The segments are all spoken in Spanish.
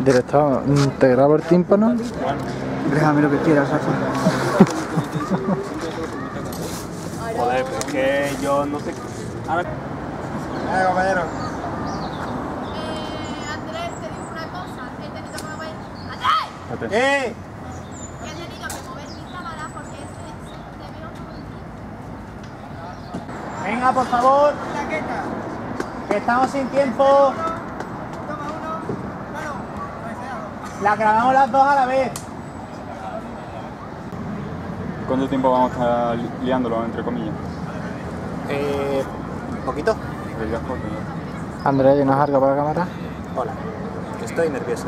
Director, ¿te grabo el tímpano? Déjame lo que quieras, Rafa. Joder, pero es que yo no sé... Ahora... compañero. Andrés, te digo una cosa. He tenido que mover... ¡Andrés! ¡Eh! He tenido que mover mi cámara porque es que te veo todo el día. Venga, por favor. Que estamos sin tiempo. La grabamos las dos a la vez. ¿Cuánto tiempo vamos a estar liándolo, entre comillas? Un poquito. Andrés, ¿tienes algo para la cámara? Hola, que estoy nervioso.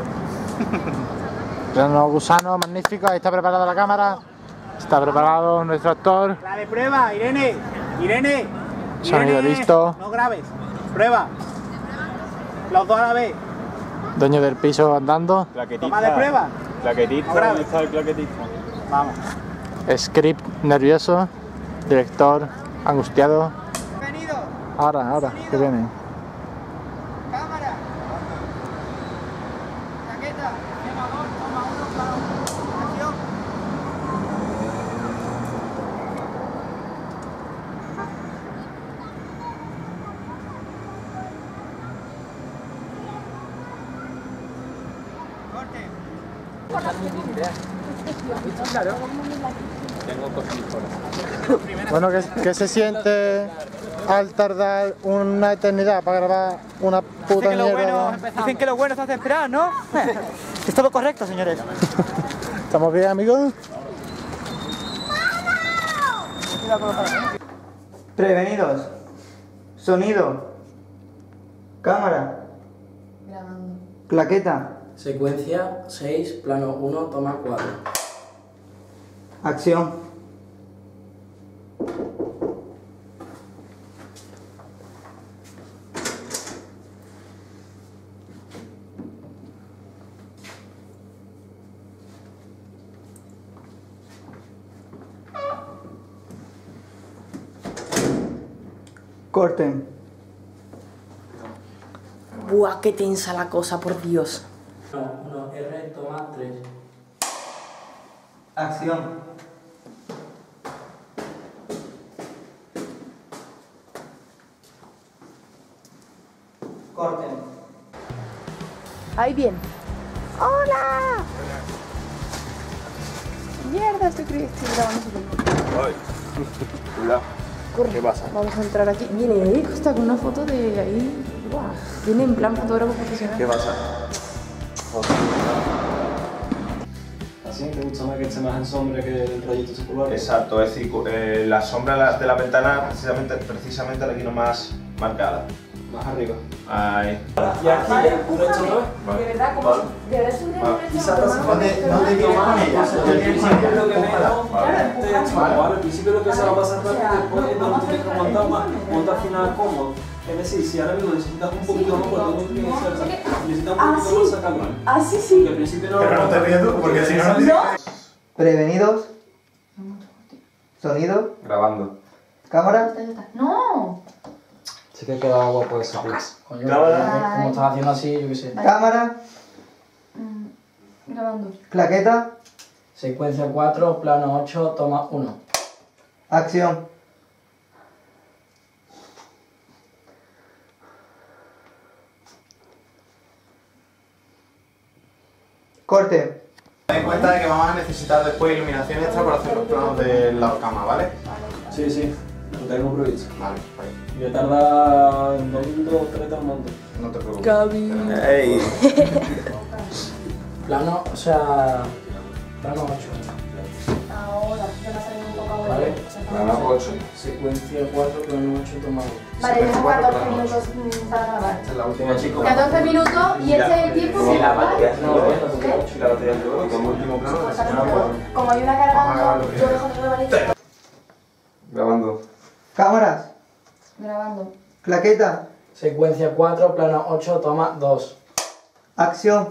Los gusanos, magnífico, ahí está preparada la cámara. Está preparado nuestro actor. La de prueba, Irene. Irene. Sonido listo. No grabes. Prueba. Los dos a la vez. Dueño del piso andando. Plaquetista. Toma de prueba. Plaquetista, No grabes. ¿dónde está el plaquetista? Vamos. Script nervioso. Director angustiado. Venido. Ahora, que viene. Cámara. Chaqueta. Llamador. Toma uno, claro. Acción. Corte. Bueno, ¿qué se siente al tardar una eternidad para grabar una puta mierda? Dicen que lo bueno se hace esperar, ¿no? Es todo correcto, señores. ¿Estamos bien, amigos? Prevenidos. Sonido. Cámara. Grabando. Plaqueta. Secuencia 6, plano 1, toma 4. Acción. Corten. Buah, qué tensa la cosa, por Dios. 1, R, toma 3. Acción. Corten. Ahí bien. ¡Hola! Mierda, estoy grabando su Hola. Corre. ¿Qué pasa? Vamos a entrar aquí. Viene Eric, está con una foto de ahí. Buah. Viene en plan fotógrafo profesional. ¿Qué pasa? ¿Así? ¿Te gusta más que esté más en sombra que el rayito circular? Exacto, es decir, la sombra de la ventana precisamente la quiero más marcada. Más arriba. Ahí. Y aquí ya, derecho otra vez. De verdad, como Vale. si... De verdad, es un No te quieres con ella. Al principio lo que me Claro, al principio lo que se va a pasar rápido, después es donde tienes que montar al final cómodo. Es decir, si ahora mismo necesitas un poquito más, porque todo tiene que ser, necesitas un poquito más sacarlo. así Que sí. al principio no. Pero no te ríes tú, porque si no, no ¿No? Prevenidos. Sonido. Grabando. Cámara. No. Sí que queda guapo ese pix. Coño, Cámara. como estás haciendo así, yo qué sé. Cámara. Grabando. Plaqueta. Secuencia 4, plano 8, toma 1. Acción. Corte. Ten en cuenta de que vamos a necesitar después iluminación extra para hacer los planos de la cama, ¿vale? Sí, sí, lo tengo previsto. Vale, pues Y me tarda 2 minutos o 3 un montón. no te preocupes. Gaby. ¡Ey! Plano, o sea, plano 8. Ahora, ya me ha salido un poco abuelo. Vale. Plano 8. Secuencia 4, plano 8, toma 1. Vale, yo tengo 14 minutos para grabar. Esta es la última, chicos. 14 minutos y este tiempo Si la ¿vale? batería se No, mueve, ¿Qué? si la batería se mueve, como último plano, Pues la ahora señora no puedo. Como hay una cargando, yo dejo de grabar. grabando. Cámaras. Grabando. Plaqueta. Secuencia 4, plano 8, toma 2. Acción.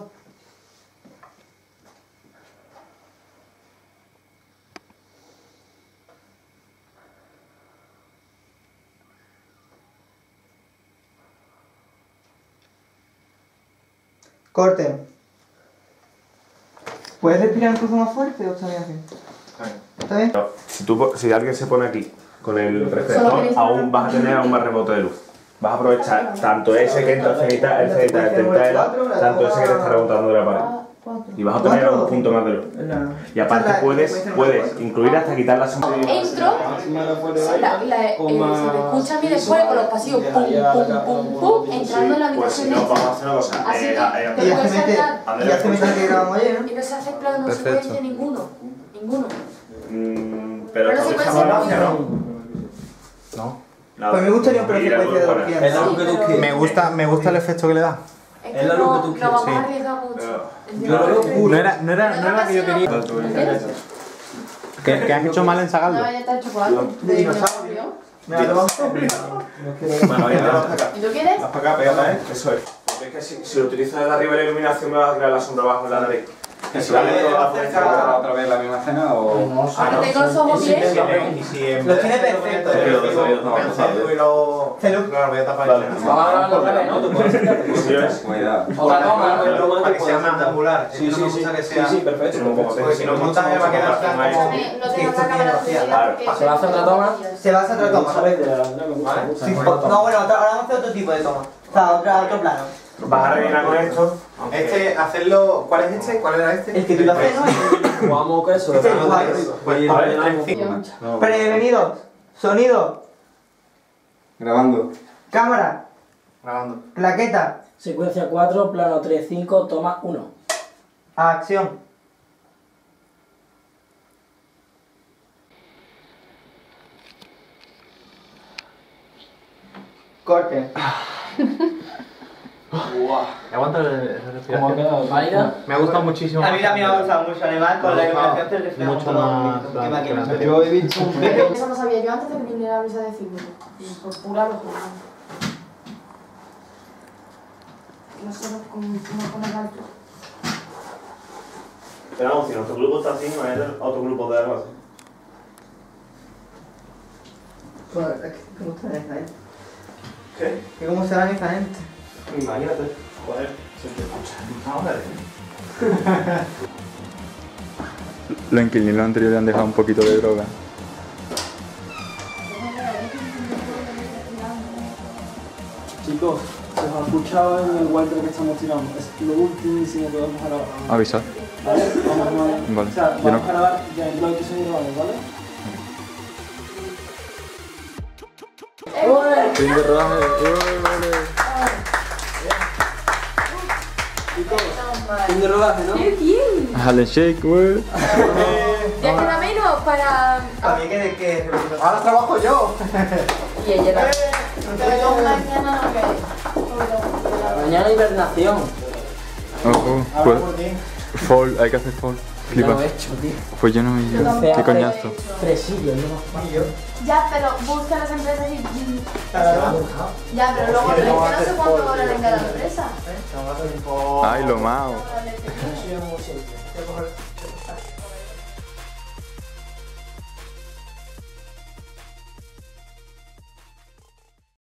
Corte. ¿Puedes respirar incluso más fuerte o está bien así? ¿Está bien? Si alguien se pone aquí con el reflector, aún vas a tener aún más rebote de luz. Vas a aprovechar tanto ese que entra el cenital, el tela, tanto ese que te está rebotando de la pared. Y vas a obtener un punto más de luz. Y aparte puedes incluir hasta quitar la sombra. Entro, se me escucha a mí después con los pasillos pum, pum, pum, pum, entrando en la Pues si habitación. no, vamos a hacer una cosa. Así que te puedes saltar. Y hace metal que grabamos ayer, ¿no? Y no se hace plano secuencia ninguno. Ninguno. Pero no se puede hacer ¿no? Pues me gustaría un plano secuencia de los pies. Es la luz que tú quieres. Me gusta el efecto que le da. Es la luz que tú quieres. No vamos a arriesgar mucho. No era la que yo quería. ¿Qué has hecho mal en sacarlo? No, ya está el chocolate. De dinosaurio. Me la tomo. Bueno, ya te vas para acá. ¿Y tú quieres? Vas para acá, pégala, Eso es. Porque es que si lo utilizas desde arriba la iluminación me vas a crear la sombra abajo en la nariz. ¿Se va a hacer otra vez la misma escena o...? Tengo los ojos bien. Los tiene perfectos. Claro, voy a tapar el Vamos a hablar otra vez, ¿no? Tú puedes acercarte. Cuidado. Otra toma. para que sea más angular. Sí, perfecto. Porque si no montas me va a quedar No tengo otra cámara de seguridad. ¿Se va a hacer otra toma? Se va a hacer otra toma. Esa idea, me gusta. Sí, no, bueno, ahora vamos a hacer otro tipo de toma. O sea, otro plano. Vas a rellenar con esto. Hacerlo. ¿Cuál es este? ¿Cuál era este? El que tú lo haces, ¿no? Jugamos con eso. Este es guay. Pues A ver, encima. Prevenidos. Sonido. Grabando. Cámara. grabando. Claqueta. Secuencia 4, plano 3, 5, toma 1. Acción. Corte. Aguanta el ¿Cómo ha quedado? ¿Válida? Me ha gustado muchísimo. A mí también me ha gustado mucho, además con la iluminación te refleja mucho todo más lo que claro, máquina. claro. Yo he visto un vídeo. Eso no sabía yo antes de que viniera la brisa de físico. Por pura locura. No sé cómo poner alto. Pero vamos, si nuestro grupo está así, no es otro grupo de algo así. ¿Cómo está esta gente? ¿Qué? ¿Que cómo será esta gente? Imagínate. Joder, se te escucha. Los inquilinos anteriores han dejado un poquito de droga. Chicos, se os ha escuchado en el Walter que estamos tirando. Es lo ultimísimo que vamos a grabar. Avisar. ¿Vale? Vamos a Vale. O sea, Yo no- vamos a grabar ya en lo que se grabamos, ¿vale? Fin de rodaje. Fin de rodaje, ¿no? ¿Quién? Harlem Shake, wey. Ya queda menos para... A mí que Ahora trabajo yo. Y ella la... Pero mañana no que... Mañana hibernación. Ojo, pues. Fall, hay que hacer fall. No Flipa. lo he hecho, tío. Pues yo no, yo. Qué coñazo. Fresillo, ¿no? Ya, pero busca las empresas y... Ya, pero luego es que no sé cuánto cobran en cada empresa. Ay, lo mao. Eso ya no lo sé.